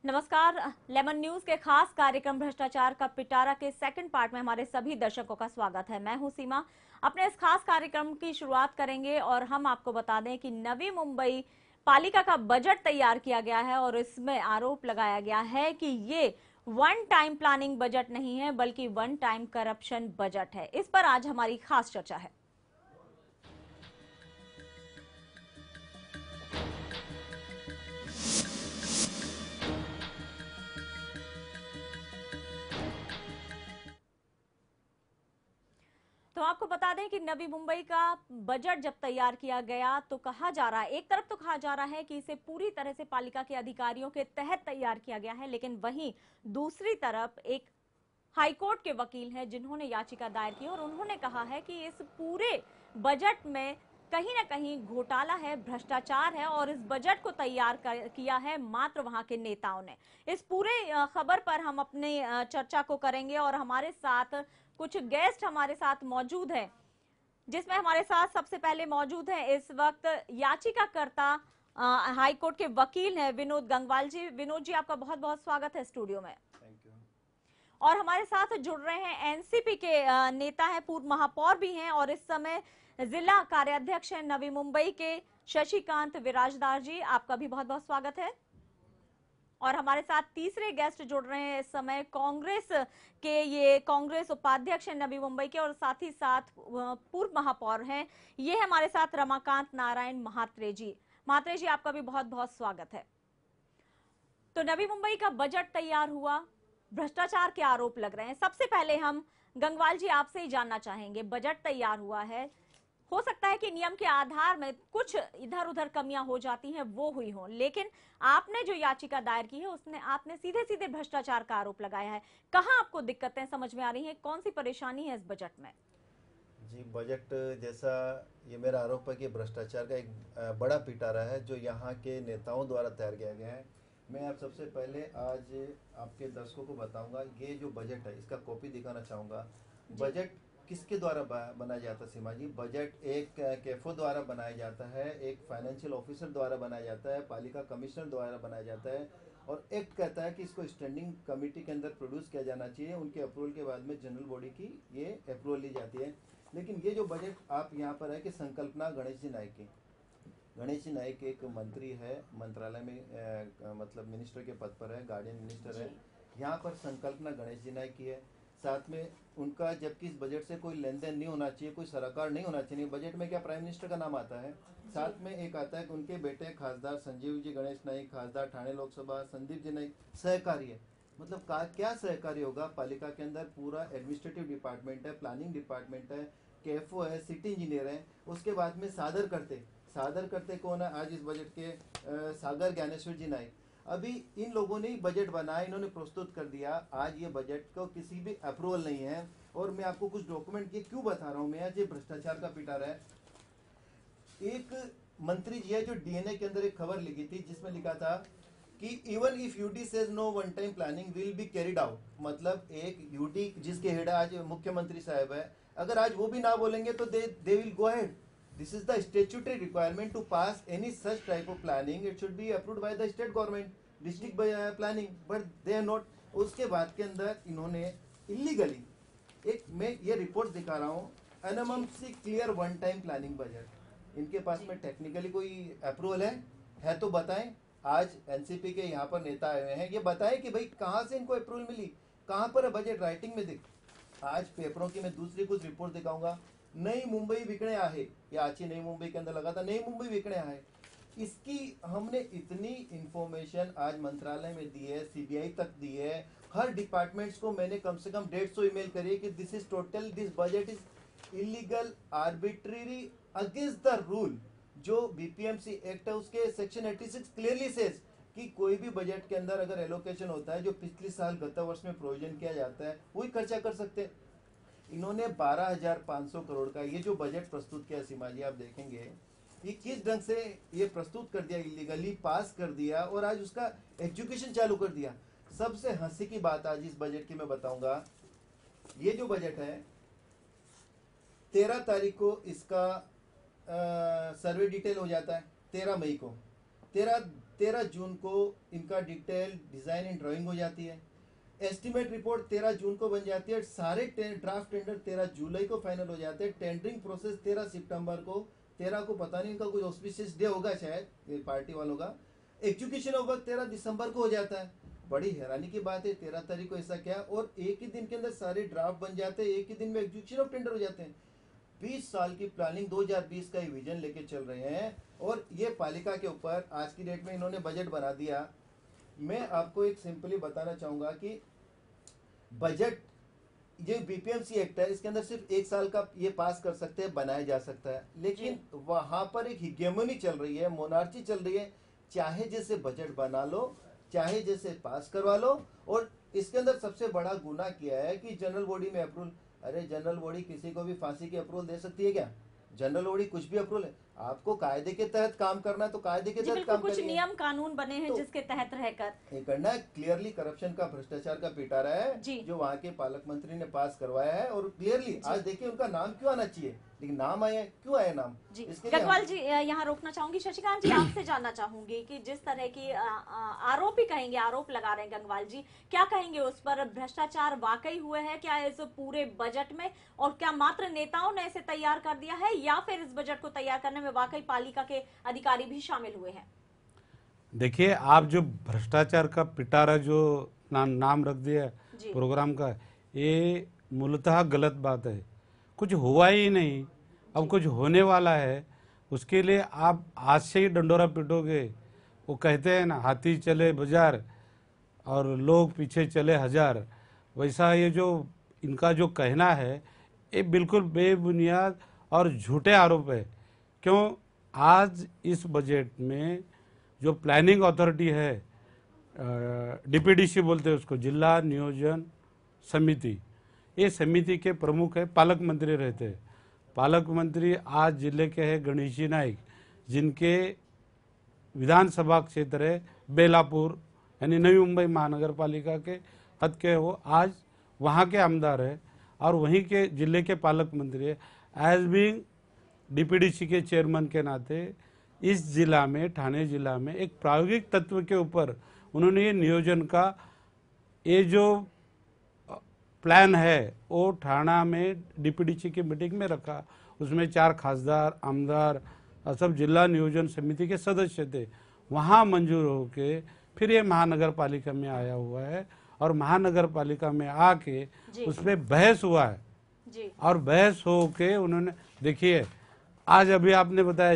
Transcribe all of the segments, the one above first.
नमस्कार। Lemon news के खास कार्यक्रम भ्रष्टाचार का पिटारा के सेकंड पार्ट में हमारे सभी दर्शकों का स्वागत है। मैं हूं सीमा। अपने इस खास कार्यक्रम की शुरुआत करेंगे और हम आपको बता दें कि नवी मुंबई पालिका का बजट तैयार किया गया है और इसमें आरोप लगाया गया है कि ये वन टाइम प्लानिंग बजट नहीं है बल्कि वन टाइम करप्शन बजट है। इस पर आज हमारी खास चर्चा है। तो आपको बता दें कि नवी मुंबई का बजट जब तैयार किया गया तो कहा जा रहा है, एक तरफ तो कहा जा रहा है कि इसे पूरी तरह से पालिका के अधिकारियों के तहत तैयार किया गया है, लेकिन वहीं दूसरी तरफ एक हाईकोर्ट के वकील हैं जिन्होंने याचिका दायर की और उन्होंने कहा है कि इस पूरे बजट में कहीं ना कहीं घोटाला है, भ्रष्टाचार है और इस बजट को तैयार किया है मात्र वहां के नेताओं ने। इस पूरे खबर पर हम अपने चर्चा को करेंगे और हमारे साथ कुछ गेस्ट हमारे साथ मौजूद हैं, जिसमें हमारे साथ सबसे पहले मौजूद है इस वक्त याचिकाकर्ता हाईकोर्ट के वकील हैं विनोद गंगवाल जी। विनोद जी, आपका बहुत बहुत स्वागत है स्टूडियो में। Thank you. और हमारे साथ जुड़ रहे हैं एनसीपी के नेता हैं, पूर्व महापौर भी हैं और इस समय जिला कार्याध्यक्ष हैं नवी मुंबई के शशिकांत विराजदार जी। आपका भी बहुत बहुत स्वागत है। और हमारे साथ तीसरे गेस्ट जुड़ रहे हैं इस समय कांग्रेस उपाध्यक्ष हैं नवी मुंबई के और साथ ही साथ पूर्व महापौर हैं। ये हमारे साथ रमाकांत नारायण महात्रे जी। महात्रे जी, आपका भी बहुत बहुत स्वागत है। तो नवी मुंबई का बजट तैयार हुआ, भ्रष्टाचार के आरोप लग रहे हैं। सबसे पहले हम गंगवाल जी आपसे ही जानना चाहेंगे, बजट तैयार हुआ है, हो सकता है कि नियम के आधार में कुछ इधर उधर कमियां हो जाती हैं, वो हुई हो, लेकिन आपने जो याचिका दायर की है उसने आपने सीधे सीधे भ्रष्टाचार का आरोप लगाया है। कहां आपको दिक्कतें समझ में आ रही हैं, कौन सी परेशानी है इस बजट में? जी, बजट जैसा ये मेरा आरोप है कि भ्रष्टाचार का एक बड़ा पिटारा है जो यहाँ के नेताओं द्वारा तैयार किया गया है। मैं आप सबसे पहले आज आपके दर्शकों को बताऊंगा, ये जो बजट है इसका कॉपी दिखाना चाहूँगा। बजट किसके द्वारा बनाया जाता है सीमा जी? बजट एक कैफो द्वारा बनाया जाता है, एक फाइनेंशियल ऑफिसर द्वारा बनाया जाता है, पालिका कमिश्नर द्वारा बनाया जाता है और एक्ट कहता है कि इसको स्टैंडिंग कमेटी के अंदर प्रोड्यूस किया जाना चाहिए। उनके अप्रूवल के बाद में जनरल बॉडी की ये अप्रूवल ली जाती है। लेकिन ये जो बजट आप यहाँ पर है कि संकल्पना गणेश जी नाइक की। गणेश जी नाइक एक मंत्री है, मंत्रालय में मतलब मिनिस्टर के पद पर है, गार्डियन मिनिस्टर है। यहाँ पर संकल्पना गणेश जी नाइक की है। साथ में उनका जबकि इस बजट से कोई लेन देन नहीं होना चाहिए, कोई सरोकार नहीं होना चाहिए। बजट में क्या प्राइम मिनिस्टर का नाम आता है, साथ में एक आता है कि उनके बेटे खासदार संजीव जी गणेश नाइक, खासदार ठाणे लोकसभा संदीप जी नाइक सहकारी है। मतलब क्या सहकारी होगा? पालिका के अंदर पूरा एडमिनिस्ट्रेटिव डिपार्टमेंट है, प्लानिंग डिपार्टमेंट है, केएफओ है, सिटी इंजीनियर है। उसके बाद में सादर करते कौन है आज इस बजट के? सागर ज्ञानेश्वर जी नाइक। अभी इन लोगों ने बजट बनाया, इन्होंने प्रस्तुत कर दिया। आज ये बजट को किसी भी अप्रूवल नहीं है और मैं आपको कुछ डॉक्यूमेंट ये क्यों बता रहा हूँ मैं, आज ये भ्रष्टाचार का पिटारा है। एक मंत्री जी है जो डीएनए के अंदर एक खबर लिखी थी जिसमें लिखा था कि even if UT says no one time planning will be carried out. मतलब एक यूटी जिसके हेड आज मुख्यमंत्री साहब है, अगर आज वो भी ना बोलेंगे तो they will go ahead. This is the statutory requirement to pass any such type of planning. It should be approved by the state government, district planning, but they are not. उसके बाद के अंदर इन्होंने इलीगली एक मैं ये report दिखा रहा हूँ, अनमसी clear one time planning budget. इनके पास में टेक्निकली कोई अप्रूवल है तो बताएं। आज एनसीपी के यहाँ पर नेता आए हुए हैं, ये बताएं कि भाई कहाँ से इनको अप्रूवल मिली, कहाँ पर बजट राइटिंग में दिख। आज पेपरों की मैं दूसरी कुछ रिपोर्ट दिखाऊंगा। नई मुंबई विकणे आहे, या आची नई मुंबई के अंदर लगा था नई मुंबई विकणे आहे। इसकी हमने इतनी इंफॉर्मेशन आज मंत्रालय में दी है, सीबीआई तक दी है, हर डिपार्टमेंट्स को मैंने कम से कम 150 ईमेल करी है कि this is total, this budget is illegal, arbitrary, against the rule. जो बीपीएमसी एक्ट है उसके सेक्शन 86 क्लियरली सेज कि कोई भी बजट के अंदर अगर एलोकेशन होता है जो पिछले साल गत वर्ष में प्रोविजन किया जाता है वही खर्चा कर सकते हैं। इन्होंने 12,500 करोड़ का ये जो बजट प्रस्तुत किया सीमा जी, आप देखेंगे ये किस ढंग से ये प्रस्तुत कर दिया, इलीगली पास कर दिया और आज उसका एजुकेशन चालू कर दिया। सबसे हंसी की बात आज इस बजट की मैं बताऊंगा। ये जो बजट है 13 तारीख को इसका सर्वे डिटेल हो जाता है, 13 मई को। 13 जून को इनका डिटेल डिजाइन एंड ड्राइंग हो जाती है। एस्टीमेट रिपोर्ट 13 जून को बन जाती है। सारे ड्राफ्ट टेंडर 13 जुलाई को फाइनल हो जाते हैं। टेंडरिंग प्रोसेस 13 सितंबर को, 13 को पता नहीं इनका कुछ ऑस्पिशियस डे होगा शायद ये पार्टी वालों का। एग्जीक्यूशन ऑफ वर्क 13 दिसंबर को हो जाता है। बड़ी हैरानी की बात है, 13 तारीख को ऐसा क्या, और एक ही दिन के अंदर सारे ड्राफ्ट बन जाते हैं, एक ही दिन में एग्जीक्यूशन ऑफ टेंडर हो जाते हैं। 20 साल की प्लानिंग, 2020 का ये विजन लेके चल रहे हैं और ये पालिका के ऊपर आज की डेट में इन्होंने बजट बना दिया। मैं आपको एक सिंपली बताना चाहूंगा कि बजट ये बीपीएमसी एक्ट है, इसके अंदर सिर्फ 1 साल का ये पास कर सकते हैं, बनाया जा सकता है, लेकिन वहां पर एक हिगेमनी चल रही है, मोनार्ची चल रही है। चाहे जैसे बजट बना लो, चाहे जैसे पास करवा लो। और इसके अंदर सबसे बड़ा गुनाह किया है कि जनरल बॉडी में अप्रूवल। अरे जनरल बॉडी किसी को भी फांसी की अप्रूवल दे सकती है क्या? जनरल बॉडी कुछ भी अप्रूवल है, आपको कायदे के तहत काम करना है तो कायदे के तहत काम कुछ करिए। नियम कानून बने हैं तो जिसके तहत रहकर ये करना है। क्लियरली करप्शन का, भ्रष्टाचार का पिटारा है जो वहाँ के पालक मंत्री ने पास करवाया है। और क्लियरली आज देखिए उनका नाम क्यों आना चाहिए, लेकिन नाम आया, क्यों आया नाम? जी इसके गढ़वाल जी यहाँ रोकना चाहूंगी। शशिकांत जी आपसे जानना चाहूंगी कि जिस तरह की आरोप ही कहेंगे, आरोप लगा रहे हैं गंगवाल जी, क्या कहेंगे उस पर? भ्रष्टाचार वाकई हुए हैं क्या इस पूरे बजट में, और क्या मात्र नेताओं ने इसे तैयार कर दिया है या फिर इस बजट को तैयार करने में वाकई पालिका के अधिकारी भी शामिल हुए हैं? देखिए, आप जो भ्रष्टाचार का पिटारा जो नाम रख दिया प्रोग्राम का, ये मूलतः गलत बात है। कुछ हुआ ही नहीं, अब कुछ होने वाला है, उसके लिए आप आज से ही डंडोरा पीटोगे। वो कहते हैं ना, हाथी चले बाजार और लोग पीछे चले हजार। वैसा ये जो इनका जो कहना है, ये बिल्कुल बेबुनियाद और झूठे आरोप है। क्यों? आज इस बजट में जो प्लानिंग अथॉरिटी है, डीपीडीसी बोलते हैं उसको, जिला नियोजन समिति, ये समिति के प्रमुख है पालक मंत्री रहते हैं। पालक मंत्री आज जिले के हैं गणेशी नाइक, जिनके विधानसभा क्षेत्र है बेलापुर, यानी नवी मुंबई महानगर पालिका के हद के, वो आज वहाँ के आमदार है और वहीं के जिले के पालक मंत्री है। एज बीइंग डीपीडीसी के चेयरमैन के नाते इस जिला में, ठाणे जिला में एक प्रायोगिक तत्व के ऊपर उन्होंने ये नियोजन का ये जो प्लान है वो ठाणा में डीपीडीसी की मीटिंग में रखा। उसमें 4 खासदार, आमदार और सब जिला नियोजन समिति के सदस्य थे। वहाँ मंजूर होके फिर ये महानगर पालिका में आया हुआ है और महानगर पालिका में आके उस पर बहस हुआ है जी। और बहस हो के उन्होंने, देखिए आज अभी आपने बताया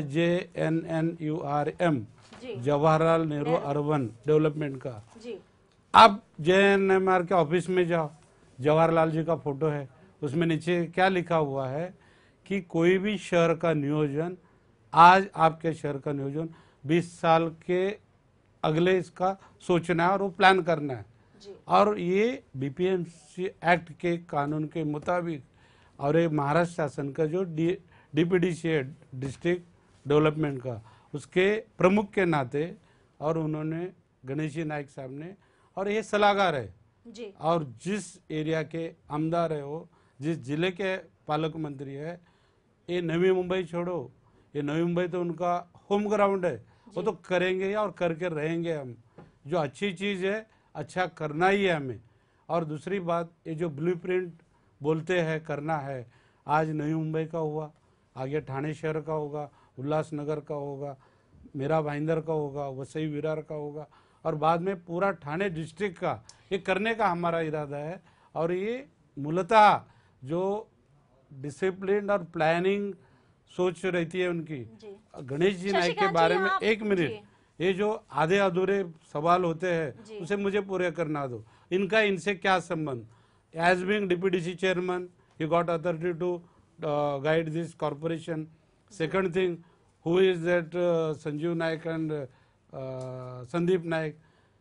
JNNURM, Jawaharlal Nehru urban development का, आप JNNURM के ऑफिस में जाओ, जवाहरलाल जी का फोटो है, उसमें नीचे क्या लिखा हुआ है कि कोई भी शहर का नियोजन, आज आपके शहर का नियोजन 20 साल के अगले इसका सोचना है और वो प्लान करना है। और ये बीपीएमसी एक्ट के कानून के मुताबिक, और ये महाराष्ट्र शासन का जो डीपीडीसी है, डिस्ट्रिक्ट डेवलपमेंट का, उसके प्रमुख के नाते, और उन्होंने गणेशी नाइक साहब ने, और ये सलाहकार है जी। और जिस एरिया के आमदार है, वो जिस जिले के पालक मंत्री है, ये नवी मुंबई छोड़ो, ये नवी मुंबई तो उनका होम ग्राउंड है, वो तो करेंगे और करके रहेंगे। हम जो अच्छी चीज़ है अच्छा करना ही है हमें। और दूसरी बात, ये जो ब्लूप्रिंट बोलते हैं करना है, आज नवी मुंबई का हुआ, आगे ठाणे शहर का होगा, उल्लासनगर का होगा, मेरा भाईंदर का होगा, वसई विरार का होगा, और बाद में पूरा ठाणे डिस्ट्रिक्ट का ये करने का हमारा इरादा है। और ये मूलतः जो डिसिप्लिन और प्लानिंग सोच रहती है उनकी। गणेश जी नाइक के बारे में 1 मिनट, ये जो आधे अधूरे सवाल होते हैं उसे मुझे पूरे करना दो। इनसे क्या संबंध? As being DPDC chairman, he got authority to guide this corporation. Second thing, who is that Sanjeev Naik and Sandeep Naik?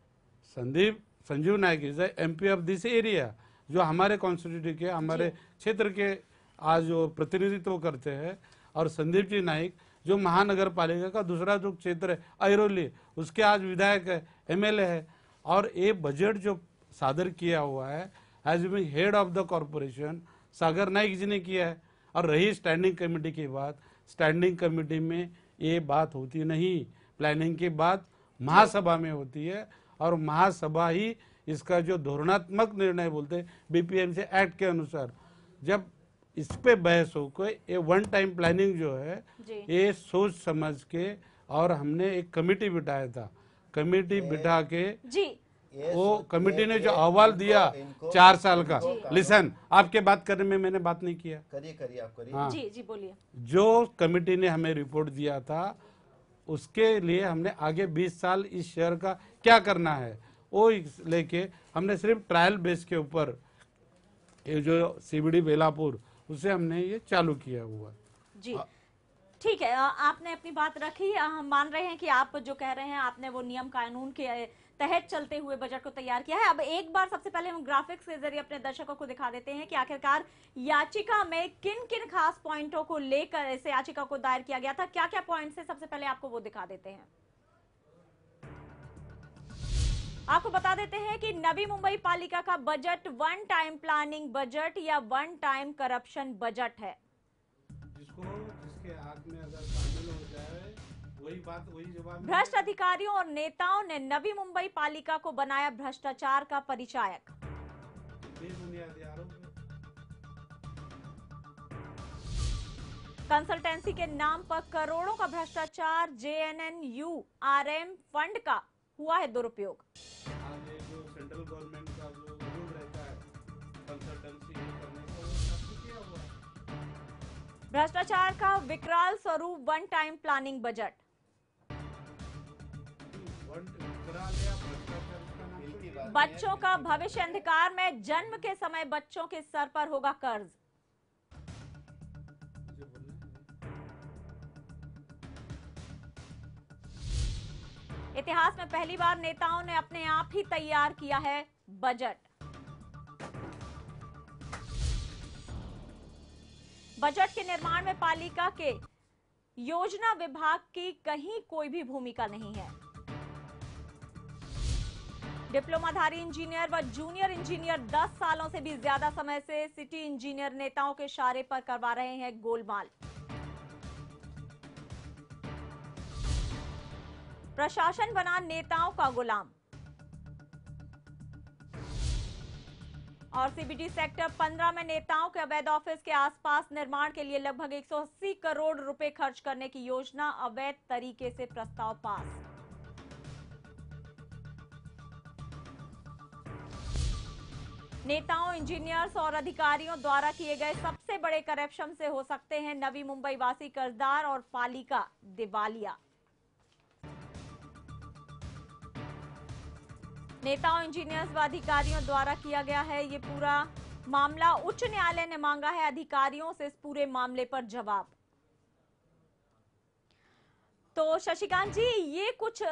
Sanjeev Naik is the MP of this area, जो हमारे कॉन्स्टिट्यूटी के, हमारे क्षेत्र के आज जो प्रतिनिधित्व करते हैं। और संदीप जी नाइक जो महानगर पालिका का दूसरा जो क्षेत्र है ऐरोली, उसके आज विधायक है, MLA है। और ये बजट जो सादर किया हुआ है as being head of the corporation Sagar Naik ji ने किया है। और रही स्टैंडिंग कमेटी की बात, स्टैंडिंग कमेटी में ये बात होती नहीं। प्लानिंग की बात महासभा में होती है और महासभा ही इसका जो धोरणात्मक निर्णय बोलते हैं बीपीएमसी एक्ट के अनुसार, जब इस पे बहस हो कोई ये वन टाइम प्लानिंग जो है ये सोच समझ के, और हमने एक कमेटी बिठाया था, कमेटी बिठा के वो कमेटी ने जो अहवाल दिया 4 साल का, लिसन आपके बात करने में मैंने बात नहीं किया, करिए आप करिए। हाँ, जी बोलिए। जो कमेटी ने हमें रिपोर्ट दिया था उसके लिए हमने आगे 20 साल इस शहर का क्या करना है वो लेके हमने सिर्फ ट्रायल बेस के ऊपर ये जो सीबीडी बेलापुर उसे हमने ये चालू किया हुआ। जी ठीक है, आपने अपनी बात रखी। हम मान रहे हैं कि आप जो कह रहे हैं आपने वो नियम कानून के तहत चलते हुए बजट को तैयार किया है। अब एक बार सबसे पहले हम ग्राफिक्स के जरिए अपने दर्शकों को दिखा देते हैं कि आखिरकार याचिका में किन किन खास पॉइंटों को लेकर इस याचिका को दायर किया गया था, क्या क्या पॉइंट्स है, सबसे पहले आपको वो दिखा देते हैं। आपको बता देते हैं कि नवी मुंबई पालिका का budget one time planning budget या वन टाइम करप्शन बजट है। जिसके हाथ में अगर शामिल हो जाए वही बात वही जवाब। भ्रष्ट अधिकारियों और नेताओं ने नवी मुंबई पालिका को बनाया भ्रष्टाचार का परिचायक। कंसल्टेंसी के नाम पर करोड़ों का भ्रष्टाचार, JNNURM फंड का हुआ है दुरुपयोग। जो सेंट्रल गवर्नमेंट का जो रूल रहता है कंसल्टेंसी करने का किया हुआ है। भ्रष्टाचार का विकराल स्वरूप वन टाइम प्लानिंग बजट। बच्चों का भविष्य अंधकार में, जन्म के समय बच्चों के सर पर होगा कर्ज। इतिहास में पहली बार नेताओं ने अपने आप ही तैयार किया है बजट। बजट के निर्माण में पालिका के योजना विभाग की कहीं कोई भी भूमिका नहीं है। डिप्लोमाधारी इंजीनियर व जूनियर इंजीनियर 10 सालों से भी ज्यादा समय से सिटी इंजीनियर नेताओं के इशारे पर करवा रहे हैं गोलमाल। प्रशासन बना नेताओं का गुलाम। और सीबीडी सेक्टर 15 में नेताओं के अवैध ऑफिस के आसपास निर्माण के लिए लगभग 180 करोड़ रुपए खर्च करने की योजना, अवैध तरीके से प्रस्ताव पास। नेताओं, इंजीनियर्स और अधिकारियों द्वारा किए गए सबसे बड़े करप्शन से हो सकते हैं नवी मुंबई वासी कर्जदार और पालिका दिवालिया। नेताओं, इंजीनियर्स व अधिकारियों द्वारा किया गया है ये पूरा मामला। उच्च न्यायालय ने मांगा है अधिकारियों से इस पूरे मामले पर जवाब। तो शशिकांत जी, ये कुछ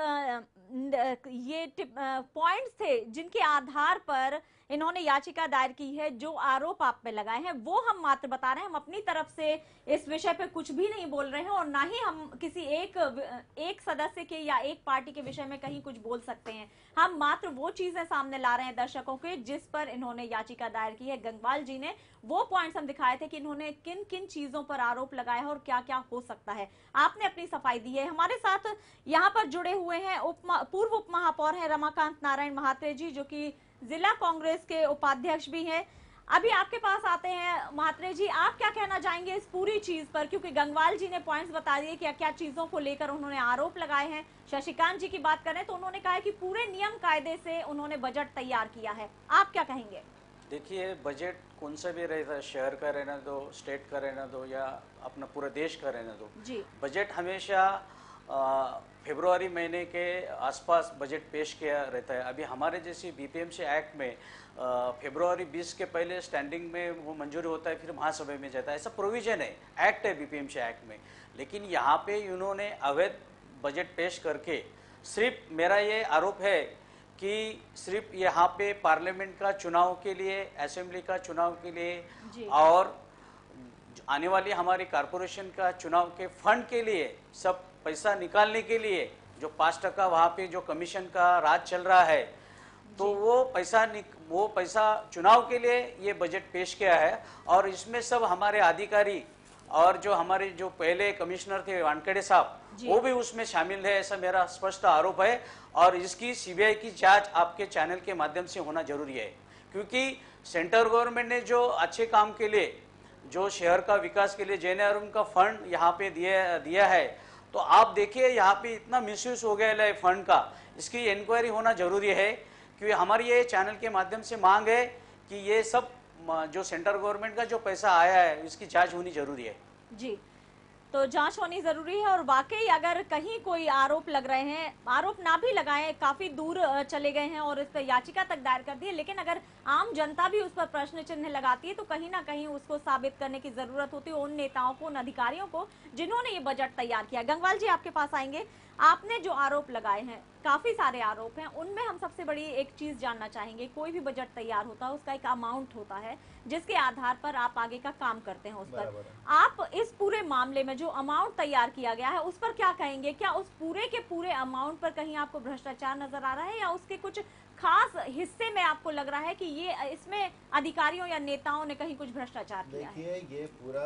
पॉइंट्स थे जिनके आधार पर इन्होंने याचिका दायर की है। जो आरोप आप पे लगाए हैं वो हम मात्र बता रहे हैं, हम अपनी तरफ से इस विषय पे कुछ भी नहीं बोल रहे हैं और ना ही हम किसी एक सदस्य के या एक पार्टी के विषय में कहीं कुछ बोल सकते हैं। हम मात्र वो चीजें सामने ला रहे हैं दर्शकों के जिस पर इन्होंने याचिका दायर की है। गंगवाल जी ने वो पॉइंट्स हम दिखाए थे कि इन्होंने किन किन चीजों पर आरोप लगाया है और क्या क्या हो सकता है। आपने अपनी सफाई दी है। हमारे साथ यहाँ पर जुड़े हुए हैं पूर्व उप महापौर हैं रमाकांत नारायण महात्रे जी, जो कि जिला कांग्रेस के उपाध्यक्ष भी हैं। अभी आपके पास आते हैं महात्रे जी, आप क्या कहना चाहेंगे इस पूरी चीज पर, क्योंकि गंगवाल जी ने पॉइंट्स बता दिए क्या क्या चीजों को लेकर उन्होंने आरोप लगाए हैं। शशिकांत जी की बात करें तो उन्होंने कहा है कि पूरे नियम कायदे से उन्होंने बजट तैयार किया है। आप क्या कहेंगे? देखिए, बजट कौन सा भी रहता, शहर का रहना दो, स्टेट का रहना दो या अपना पूरा देश का रहना दो जी, बजट हमेशा फरवरी महीने के आसपास बजट पेश किया रहता है। अभी हमारे जैसी बीपीएमसी एक्ट में फरवरी 20 के पहले स्टैंडिंग में वो मंजूरी होता है, फिर महासभा में जाता है, ऐसा प्रोविजन है, एक्ट है बीपीएमसी एक्ट में। लेकिन यहाँ पे उन्होंने अवैध बजट पेश करके, सिर्फ मेरा ये आरोप है कि सिर्फ यहाँ पे पार्लियामेंट का चुनाव के लिए, असेंबली का चुनाव के लिए और आने वाली हमारी कारपोरेशन का चुनाव के फंड के लिए, सब पैसा निकालने के लिए जो 5% वहाँ पे जो कमीशन का राज चल रहा है, तो वो पैसा चुनाव के लिए ये बजट पेश किया है। और इसमें सब हमारे अधिकारी और जो हमारे जो पहले कमिश्नर थे वानखेड़े साहब, वो भी उसमें शामिल है, ऐसा मेरा स्पष्ट आरोप है। और इसकी सीबीआई की जांच आपके चैनल के माध्यम से होना जरूरी है, क्योंकि सेंट्रल गवर्नमेंट ने जो अच्छे काम के लिए, जो शहर का विकास के लिए जेएनआरएम का फंड यहाँ पे दिया है, तो आप देखिए यहाँ पे इतना मिसयूज हो गया है फंड का, इसकी इंक्वायरी होना जरूरी है। क्योंकि हमारी ये चैनल के माध्यम से मांग है कि ये सब जो सेंट्रल गवर्नमेंट का जो पैसा आया है इसकी जांच होनी जरूरी है। जी, तो जांच होनी जरूरी है। और वाकई अगर कहीं कोई आरोप लग रहे हैं, आरोप ना भी लगाएं, काफी दूर चले गए हैं और इस पर याचिका तक दायर कर दी है, लेकिन अगर आम जनता भी उस पर प्रश्न चिन्ह लगाती है तो कहीं ना कहीं उसको साबित करने की जरूरत होती है उन नेताओं को, उन अधिकारियों को जिन्होंने ये बजट तैयार किया। गंगवाल जी, आपके पास आएंगे। आपने जो आरोप लगाए हैं, काफी सारे आरोप हैं, उनमें हम सबसे बड़ी एक चीज जानना चाहेंगे। कोई भी बजट तैयार होता है उसका एक अमाउंट होता है जिसके आधार पर आप आगे का काम करते हैं उस पर। आप इस पूरे मामले में जो अमाउंट तैयार किया गया है उस पर क्या कहेंगे? क्या उस पूरे के पूरे अमाउंट पर कहीं आपको भ्रष्टाचार नजर आ रहा है, या उसके कुछ खास हिस्से में आपको लग रहा है कि ये इसमें अधिकारियों या नेताओं ने कहीं कुछ भ्रष्टाचार किया है? देखिए, ये पूरा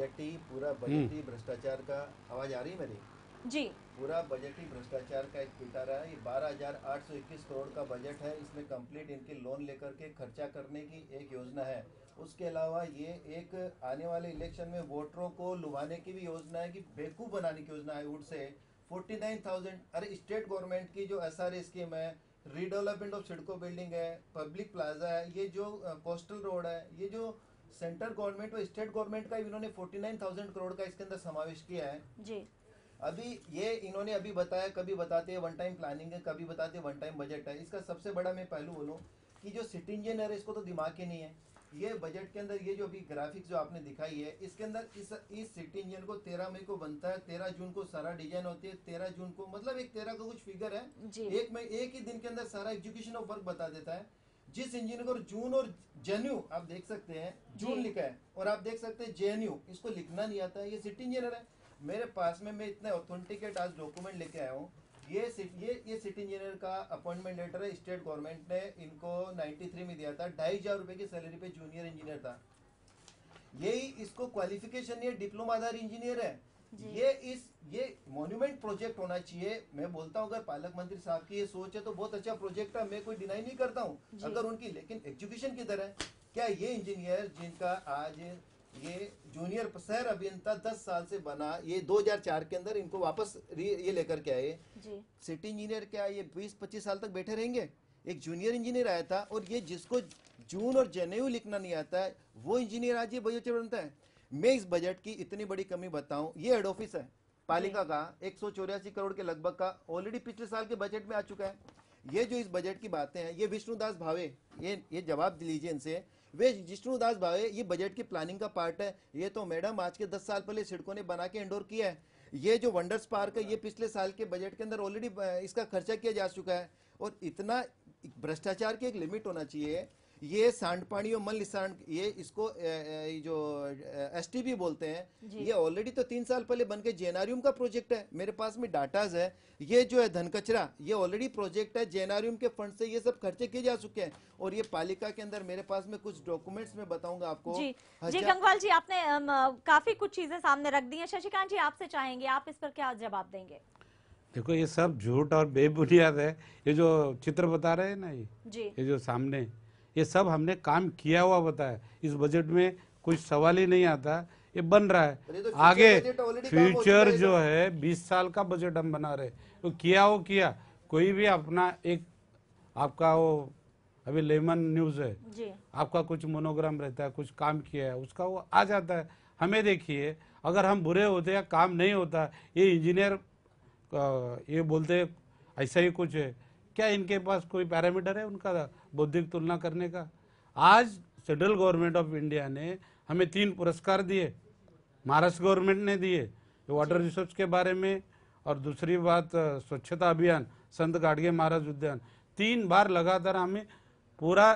बजटी भ्रष्टाचार का, आवाज आ रही है मेरी? जी, पूरा बजट ही भ्रष्टाचार का एक पिटारा है। ये 12,821 करोड़ का बजट है। इसमें कंप्लीट इनके लोन लेकर के खर्चा करने की एक योजना है। उसके अलावा ये एक आने वाले इलेक्शन में वोटरों को लुभाने की भी योजना है, कि बेवकूफ़ बनाने की योजना है। उठ से 49,000, अरे स्टेट गवर्नमेंट की जो SRA स्कीम है, रीडेवलपमेंट ऑफ सिडको बिल्डिंग है, पब्लिक प्लाजा है, ये जो कोस्टल रोड है, ये जो सेंट्रल गवर्नमेंट और स्टेट गवर्नमेंट का इन्होंने 49,000 करोड़ का इसके अंदर समावेश किया है जी। अभी ये इन्होंने अभी बताया, कभी बताते हैं वन टाइम प्लानिंग है, कभी बताते हैं वन टाइम बजट है। इसका सबसे बड़ा मैं पहलू बोलूं कि जो सिटी इंजीनियर है इसको तो दिमाग ही नहीं है। ये बजट के अंदर ये जो अभी ग्राफिक्स जो आपने दिखाई है, इसके अंदर इस सिटी इंजीनियर को 13 मई को बनता है, 13 जून को सारा डिजाइन होती है, 13 जून को, मतलब एक 13 का कुछ फिगर है, एक ही दिन के अंदर सारा एग्जीक्यूशन ऑफ वर्क बता देता है। जिस इंजीनियर को जून और जेएनयू, आप देख सकते हैं जून लिखा है, और आप देख सकते हैं जेएनयू, इसको लिखना नहीं आता है, ये सिटी इंजीनियर है। मेरे पास में, मैं इतने ऑथेंटिकेट आज डॉक्यूमेंट लेके आया हूँ। ये सिटी इंजीनियर का अपॉइंटमेंट लेटर है। स्टेट गवर्नमेंट ने इनको 93 में दिया था, 2,500 रुपए की सैलरी पे जूनियर इंजीनियर था। यही इसको क्वालिफिकेशन, ये डिप्लोमाधारी इंजीनियर है। ये मॉन्यूमेंट प्रोजेक्ट होना चाहिए। मैं बोलता हूँ अगर पालक मंत्री साहब की ये सोच है तो बहुत अच्छा प्रोजेक्ट है, मैं कोई डिनाई नहीं करता हूँ अगर उनकी, लेकिन एजुकेशन किधर है? क्या ये इंजीनियर जिनका आज ये जूनियर शहर अभियंता 10 साल से बना, ये 2004 के अंदर इनको वापस ये लेकर के आए सिटी इंजीनियर, क्या ये 20-25 साल तक बैठे रहेंगे? एक जूनियर इंजीनियर आया था, और ये जिसको जून और जेएनयू लिखना नहीं आता है वो इंजीनियर आज ये बजट बनता है। मैं इस बजट की इतनी बड़ी कमी बताऊं, ये हेड ऑफिस है पालिका का 184 करोड़ के लगभग का ऑलरेडी पिछले साल के बजट में आ चुका है। ये जो इस बजट की बातें हैं, ये विष्णुदास भावे, ये जवाब लीजिए इनसे, वे विष्णुदास भावे ये बजट की प्लानिंग का पार्ट है। ये तो मैडम आज के 10 साल पहले सिडको ने बना के इंडोर किया है। ये जो वंडर्स पार्क है, ये पिछले साल के बजट के अंदर ऑलरेडी इसका खर्चा किया जा चुका है। और इतना भ्रष्टाचार की एक लिमिट होना चाहिए। ये सांडपानी और मल सांड, ये इसको जो STP बोलते हैं, ये ऑलरेडी तो 3 साल पहले बन के जेएनआरएम का प्रोजेक्ट है। मेरे पास में डाटाज है। ये जो है धन कचरा, ये ऑलरेडी प्रोजेक्ट है, जेएनआरएम के फंड से ये सब खर्चे किए जा चुके हैं। और ये पालिका के अंदर मेरे पास में कुछ डॉक्यूमेंट्स में बताऊंगा आपको। जी गंगवाल जी, आपने काफी कुछ चीजें सामने रख दी हैं। शशिकांत जी, आपसे चाहेंगे, आप इस पर क्या जवाब देंगे? देखो, ये सब झूठ और बेबुनियाद है। ये जो चित्र बता रहे हैं ना, ये जो सामने, ये सब हमने काम किया हुआ बताया। इस बजट में कोई सवाल ही नहीं आता, ये बन रहा है। तो आगे फ्यूचर जो है 20 साल का बजट हम बना रहे, तो किया वो किया। कोई भी अपना एक, आपका वो अभी लेमन न्यूज है, आपका कुछ मोनोग्राम रहता है, कुछ काम किया है, उसका वो आ जाता है। हमें देखिए, अगर हम बुरे होते या काम नहीं होता, ये इंजीनियर ये बोलते ऐसा ही कुछ है क्या? इनके पास कोई पैरामीटर है उनका बौद्धिक तुलना करने का? आज सेंट्रल गवर्नमेंट ऑफ इंडिया ने हमें 3 पुरस्कार दिए, महाराष्ट्र गवर्नमेंट ने दिए, वाटर रिसोर्स के बारे में, और दूसरी बात स्वच्छता अभियान, संत गाडगे महाराज उद्यान। 3 बार लगातार हमें पूरा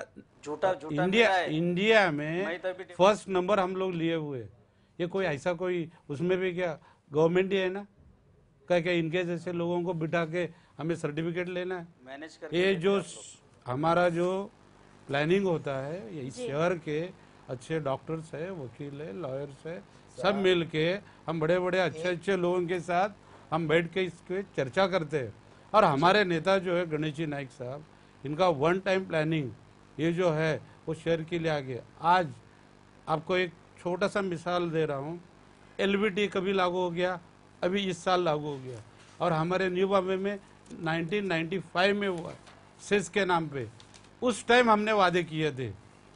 इंडिया में फर्स्ट नंबर हम लोग लिए हुए। ये कोई ऐसा कोई, उसमें भी क्या गवर्नमेंट ही है ना, क्या इनके जैसे लोगों को बिठा के हमें सर्टिफिकेट लेना है? मैनेज करके ये जो हमारा जो प्लानिंग होता है, ये शहर के अच्छे डॉक्टर्स है, वकील है, लॉयर्स है, सब मिल के हम बड़े बड़े अच्छे लोगों के साथ हम बैठ के इसके चर्चा करते हैं। और हमारे नेता जो है गणेश जी नाइक साहब, इनका वन टाइम प्लानिंग ये जो है वो शहर के लिए आगे। आज आपको एक छोटा सा मिसाल दे रहा हूँ, LBT कभी लागू हो गया, अभी इस साल लागू हो गया। और हमारे न्यू बॉम्बे में 1995 में हुआ सेस के नाम पे। उस टाइम हमने वादे किए थे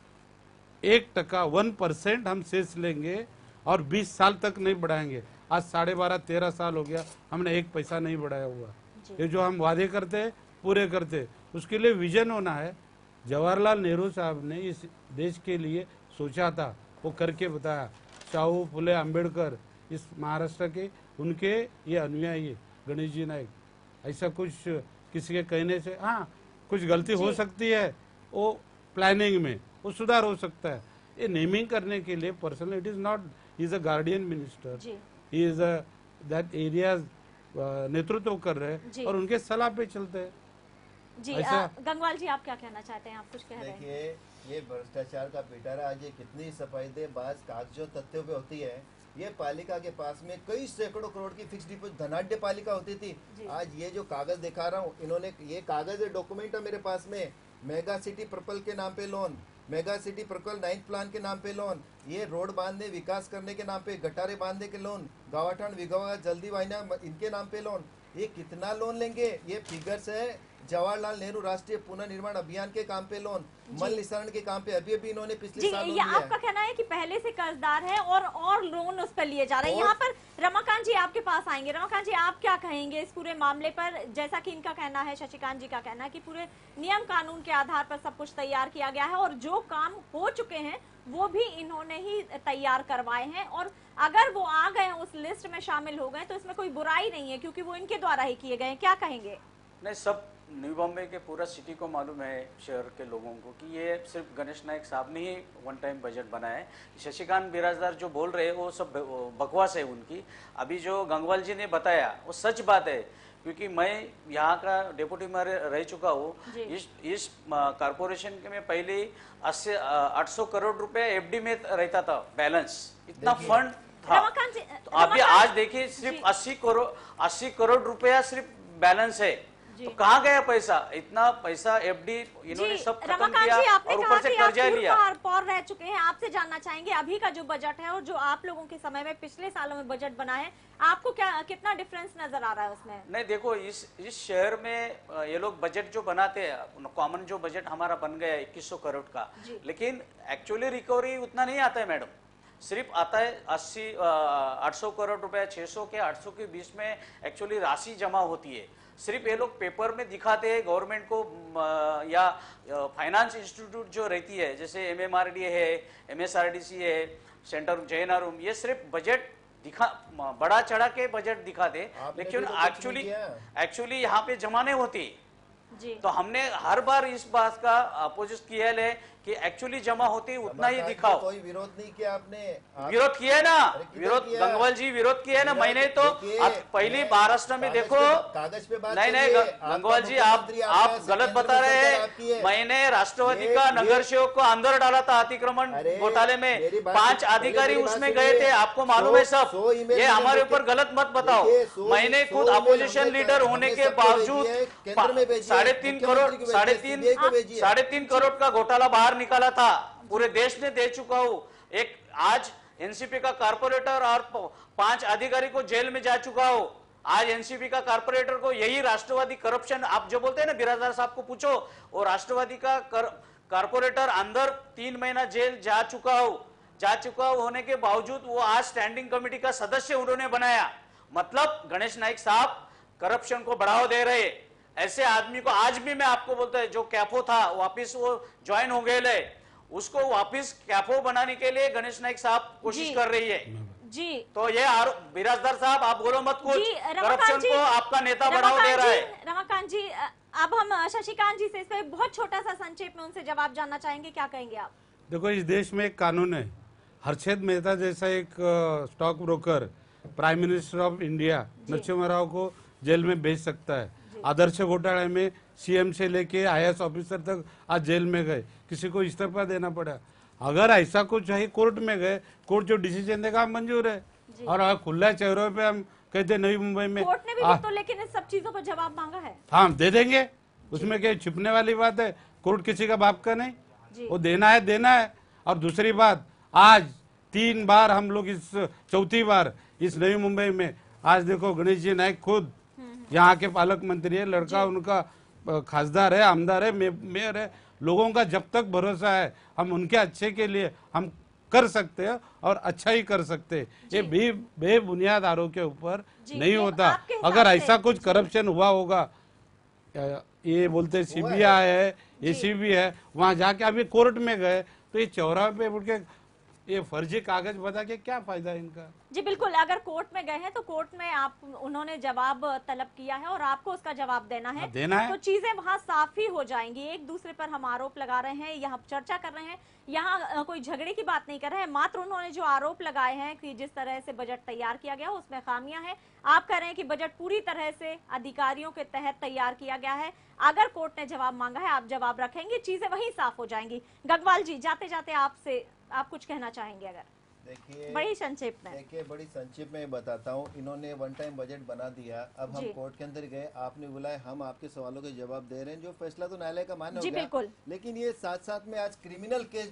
1% 1% हम सेस लेंगे और 20 साल तक नहीं बढ़ाएंगे। आज 12.5-13 साल हो गया, हमने 1 पैसा नहीं बढ़ाया हुआ। ये जो हम वादे करते हैं पूरे करते, उसके लिए विजन होना है। जवाहरलाल नेहरू साहब ने इस देश के लिए सोचा था, वो करके बताया। शाहू फुले अम्बेडकर इस महाराष्ट्र के, उनके ये अनुयायी गणेश जी नाइक। ऐसा कुछ किसी के कहने से हाँ कुछ गलती हो सकती है, वो प्लानिंग में वो सुधार हो सकता है। ये नेमिंग करने के लिए personal it is not, he is a guardian minister, he is that area नेतृत्व कर रहे हैं और उनके सलाह पे चलते हैं। जी गंगवाल जी, आप क्या कहना चाहते हैं? आप कुछ कह रहे हैं। देखिए, ये भ्रष्टाचार का पिटारा आज ये कितनी सफाई बाज कागजों तथ्यों पे होती है। ये पालिका के पास में कई सैकड़ों करोड़ की फिक्स डिपॉजिट धनाढ्य पालिका होती थी। आज ये जो कागज दिखा रहा हूँ, इन्होंने ये कागज डॉक्यूमेंट है मेरे पास में, मेगा सिटी पर्पल के नाम पे loan, mega city purple 9th plan के नाम पे लोन, ये रोड बांधने विकास करने के नाम पे, गटारे बांधने के लोन, गावाठान विगवा जल्दी वाहिना इनके नाम पे लोन। ये कितना लोन लेंगे? ये फिगर्स है जवाहरलाल नेहरू राष्ट्रीय पुनर्निर्माण अभियान के काम पे लोन, मल निस्सरण के काम पे अभी इन्होंने पिछले साल ये आपका कहना है कि पहले से कर्जदार है और लोन उस पर लिए जा रहे हैं। यहाँ पर रमाकांत जी आपके पास आएंगे। रमाकांत जी, आप क्या कहेंगे इस पूरे मामले पर? जैसा कि इनका कहना है, शशिकांत जी का कहना है कि पूरे नियम कानून के आधार पर सब कुछ तैयार किया गया है और जो काम हो चुके हैं वो भी इन्होंने ही तैयार करवाए हैं, और अगर वो आ गए उस लिस्ट में शामिल हो गए तो इसमें कोई बुराई नहीं है क्योंकि वो इनके द्वारा ही किए गए हैं। क्या कहेंगे? नहीं, सब न्यू बॉम्बे के पूरा सिटी को मालूम है, शहर के लोगों को, कि ये सिर्फ गणेश नाइक साहब ने ही वन टाइम बजट बनाया है। शशिकांत बिराजदार जो बोल रहे हैं वो सब बकवास है उनकी। अभी जो गंगवाल जी ने बताया वो सच बात है, क्योंकि मैं यहाँ का डिप्टी मेयर रह चुका हूँ। इस कारपोरेशन के में पहले 800 करोड़ रुपए FD में रहता था बैलेंस, इतना फंड था। तो अभी आज देखिए सिर्फ 80 करोड़ रुपया सिर्फ बैलेंस है। तो कहाँ गया पैसा? इतना पैसा FD इन्होंने सब खत्म किया और ऊपर से कर्जा लिया। पौर रह चुके हैं, आपसे जानना चाहेंगे अभी का जो बजट है और जो आप लोगों के समय में पिछले सालों में बजट बना है, आपको क्या कितना डिफरेंस नजर आ रहा है उसमें? नहीं, देखो इस शहर में ये लोग बजट जो बनाते हैं, कॉमन जो बजट हमारा बन गया 2100 करोड़ का, लेकिन एक्चुअली रिकवरी उतना नहीं आता है मैडम। सिर्फ आता है 800 करोड़ रुपया, 600 के 800 के बीच में एक्चुअली राशि जमा होती है। सिर्फ ये लोग पेपर में दिखाते हैं गवर्नमेंट को, या फाइनेंस इंस्टीट्यूट जो रहती है जैसे MMRD है, MSRDC है, सेंटर जयनारूम, ये सिर्फ बजट दिखा, बड़ा चढ़ा के बजट दिखाते, लेकिन एक्चुअली यहाँ पे जमा नहीं होती। तो हमने हर बार इस बात का अपोजिट किया है कि एक्चुअली जमा होती उतना ही दिखाओ। कोई विरोध नहीं किया आपने? विरोध किया है ना, विरोध गंगवाल जी विरोध किया है ना। मैंने तो पहली महाराष्ट्र में देखो, कागज पे बात नहीं गंगवाल जी आप गलत बता रहे हैं। मैंने राष्ट्रवादी का नगर सेवक को अंदर डाला था अतिक्रमण घोटाले में, 5 अधिकारी उसमें गए थे, आपको मालूम है सब। ये हमारे ऊपर गलत मत बताओ। मैंने खुद अपोजिशन लीडर होने के बावजूद 3.5 करोड़ का घोटाला बाहर निकाला था, पूरे देश ने दे चुका हूं। एक आज एनसीपी का कारपोरेटर और 5 अधिकारी को जेल में जा चुका हूं। आज एनसीपी का कारपोरेटर को यही राष्ट्रवादी करप्शन, आप जो बोलते हैं ना, बिराजदार साहब को पूछो, वो राष्ट्रवादी का कारपोरेटर अंदर 3 महीना जेल जा चुका होने के बावजूद वो आज स्टैंडिंग कमेटी का सदस्य उन्होंने बनाया। मतलब गणेश नाइक साहब करप्शन को बढ़ावा दे रहे। ऐसे आदमी को आज भी मैं आपको बोलता है, जो कैफो था वापिस वो ज्वाइन हो गए, उसको वापिस कैफो बनाने के लिए गणेश नाइक साहब कोशिश कर रही है जी। तो ये बिराजदार साहब आप बोलो मत कुछ, करप्शन को आपका नेता बढ़ावा दे रहा है। रमाकांत जी, अब हम शशिकांत जी से इस पर बहुत छोटा सा संक्षेप में उनसे जवाब जानना चाहेंगे, क्या कहेंगे आप? देखो, इस देश में एक कानून है, हर्षद मेहता जैसा एक stock broker prime minister of India Narasimha Rao को जेल में भेज सकता है। आदर्श घोटाले में CM से लेके IAS ऑफिसर तक आज जेल में गए, किसी को इस्तीफा देना पड़ा। अगर ऐसा कुछ है, कोर्ट में गए, कोर्ट जो डिसीजन देगा मंजूर है, और खुला चेहरों पे हम कहते नवी मुंबई में कोर्ट ने भी तो लेकिन इस सब चीजों पर जवाब मांगा है। हाँ दे देंगे, उसमें क्या छुपने वाली बात है। कोर्ट किसी का बाप का नहीं, वो देना है देना है। और दूसरी बात, आज 3 बार हम लोग इस चौथी बार इस नई मुंबई में, आज देखो गणेश जी नायक खुद यहाँ के पालक मंत्री है, लड़का उनका खासदार है, आमदार है, मेयर है। लोगों का जब तक भरोसा है हम उनके अच्छे के लिए हम कर सकते हैं और अच्छा ही कर सकते हैं। ये बेबुनियाद आरोप के ऊपर नहीं होता। अगर ऐसा कुछ करप्शन हुआ होगा, ये बोलते सीबीआई है, एसीबी है, वहां जाके अभी कोर्ट में गए तो ये चौराहे पे उठ के ये फर्जी कागज बता के क्या फायदा है इनका। जी बिल्कुल, अगर कोर्ट में गए हैं तो कोर्ट में उन्होंने जवाब तलब किया है और आपको उसका जवाब देना है, तो चीजें वहां साफ ही हो जाएंगी। एक दूसरे पर हम आरोप लगा रहे हैं, यहाँ चर्चा कर रहे हैं, यहाँ कोई झगड़े की बात नहीं कर रहे हैं। मात्र उन्होंने जो आरोप लगाए हैं कि जिस तरह से बजट तैयार किया गया उसमें खामियां हैं। आप कह रहे हैं कि बजट पूरी तरह से अधिकारियों के तहत तैयार किया गया है। अगर कोर्ट ने जवाब मांगा है, आप जवाब रखेंगे, चीजें वहीं साफ हो जाएंगी। गंगवाल जी, जाते जाते आपसे आप कुछ कहना चाहेंगे? अगर देखिए बड़ी संक्षेप में, बड़ी संक्षेप में बताता हूँ। इन्होंने वन टाइम बजट बना दिया, अब हम कोर्ट के अंदर गए, आपने बुलाया, हम आपके सवालों के जवाब दे रहे हैं, जो फैसला तो न्यायालय का मान्य हो गया। लेकिन ये साथ साथ में आज क्रिमिनल केस,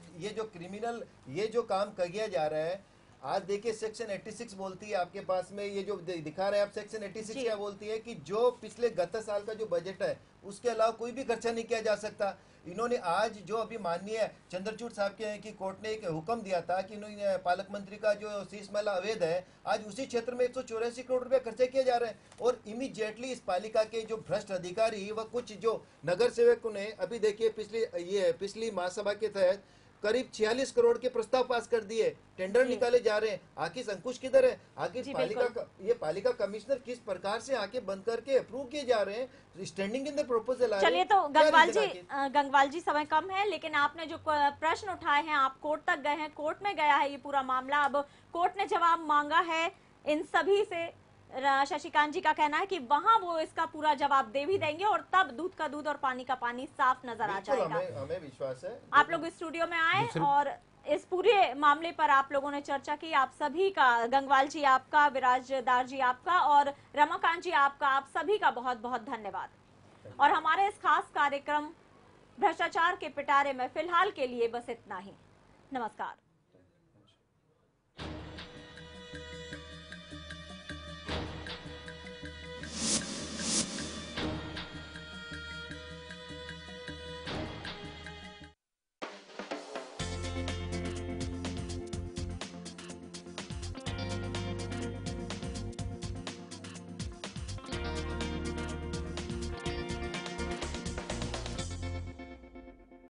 ये जो काम किया जा रहा है, आज देखिए सेक्शन 86 बोलती है आपके पास में, ये जो दिखा रहे हैं आप, सेक्शन 86 क्या बोलती है कि जो पिछले गत साल का जो बजट है उसके अलावा कोई भी खर्चा नहीं किया जा सकता। इन्होंने आज जो अभी माननीय चंद्रचूड़ साहब के हैं कि कोर्ट ने एक हुक्म दिया था कि इन्होंने पालक मंत्री का जो शीश महिला अवैध है, आज उसी क्षेत्र में 184 करोड़ रुपए खर्चे किए जा रहे हैं। और इमीडिएटली इस पालिका के जो भ्रष्ट अधिकारी व कुछ जो नगर सेवकों ने अभी देखिए पिछली महासभा के तहत करीब 46 करोड़ के प्रस्ताव पास कर दिए, टेंडर निकाले जा रहे हैं। आखिर अंकुश किधर है? आखिर पालिका कमिश्नर किस प्रकार से आके बंद करके अप्रूव किए जा रहे हैं, स्टैंडिंग इन द प्रपोजल। चलिए, तो गंगवाल जी समय कम है, लेकिन आपने जो प्रश्न उठाए हैं, आप कोर्ट तक गए हैं, कोर्ट में गया है ये पूरा मामला, अब कोर्ट ने जवाब मांगा है इन सभी से। शशिकांत जी का कहना है कि वहां वो इसका पूरा जवाब दे भी देंगे और तब दूध का दूध और पानी का पानी साफ नजर आ जाएगा। हमें विश्वास है। आप लोग स्टूडियो में आए और इस पूरे मामले पर आप लोगों ने चर्चा की। आप सभी का, गंगवाल जी आपका, विराजदार जी आपका और रमाकांत जी आपका, आप सभी का बहुत बहुत धन्यवाद। और हमारे इस खास कार्यक्रम भ्रष्टाचार के पिटारे में फिलहाल के लिए बस इतना ही। नमस्कार।